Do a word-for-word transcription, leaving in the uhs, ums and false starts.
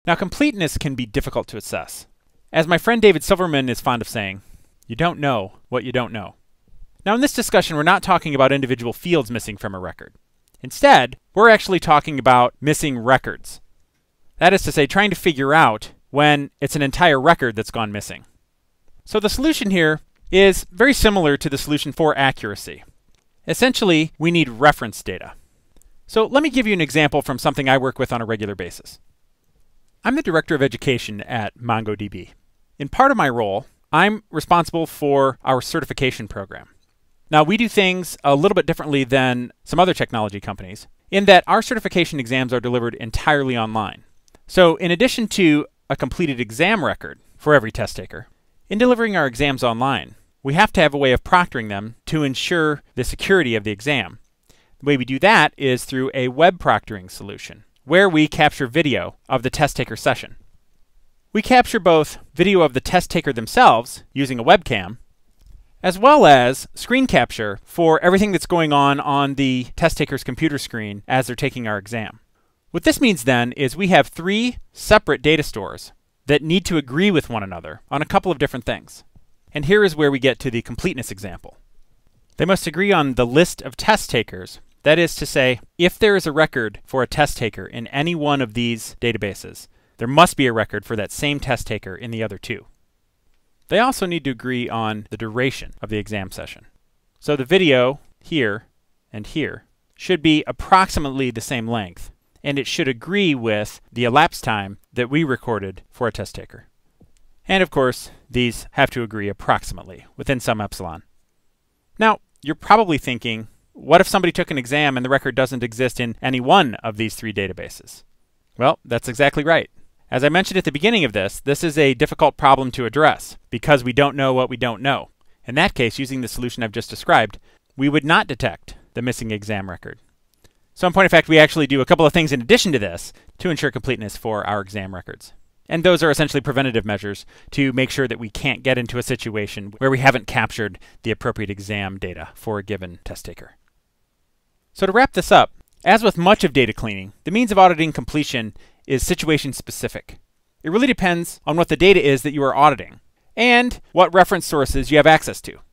Now, completeness can be difficult to assess. As my friend David Silverman is fond of saying, you don't know what you don't know. Now, in this discussion, we're not talking about individual fields missing from a record. Instead, we're actually talking about missing records. That is to say, trying to figure out when it's an entire record that's gone missing. So the solution here is very similar to the solution for accuracy. Essentially, we need reference data. So let me give you an example from something I work with on a regular basis. I'm the Director of Education at MongoDB. In part of my role, I'm responsible for our certification program. Now, we do things a little bit differently than some other technology companies in that our certification exams are delivered entirely online. So in addition to a completed exam record for every test taker, in delivering our exams online, we have to have a way of proctoring them to ensure the security of the exam. The way we do that is through a web proctoring solution, where we capture video of the test taker session. We capture both video of the test taker themselves using a webcam, as well as screen capture for everything that's going on on the test taker's computer screen as they're taking our exam. What this means then is we have three separate data stores that need to agree with one another on a couple of different things. And here is where we get to the completeness example. They must agree on the list of test takers. That is to say, if there is a record for a test taker in any one of these databases, there must be a record for that same test taker in the other two. They also need to agree on the duration of the exam session. So the video here and here should be approximately the same length, and it should agree with the elapsed time that we recorded for a test taker. And of course, these have to agree approximately within some epsilon. Now, you're probably thinking, what if somebody took an exam and the record doesn't exist in any one of these three databases? Well, that's exactly right. As I mentioned at the beginning of this, this is a difficult problem to address because we don't know what we don't know. In that case, using the solution I've just described, we would not detect the missing exam record. So in point of fact, we actually do a couple of things in addition to this to ensure completeness for our exam records. And those are essentially preventative measures to make sure that we can't get into a situation where we haven't captured the appropriate exam data for a given test taker. So to wrap this up, as with much of data cleaning, the means of auditing completion is situation specific. It really depends on what the data is that you are auditing and what reference sources you have access to.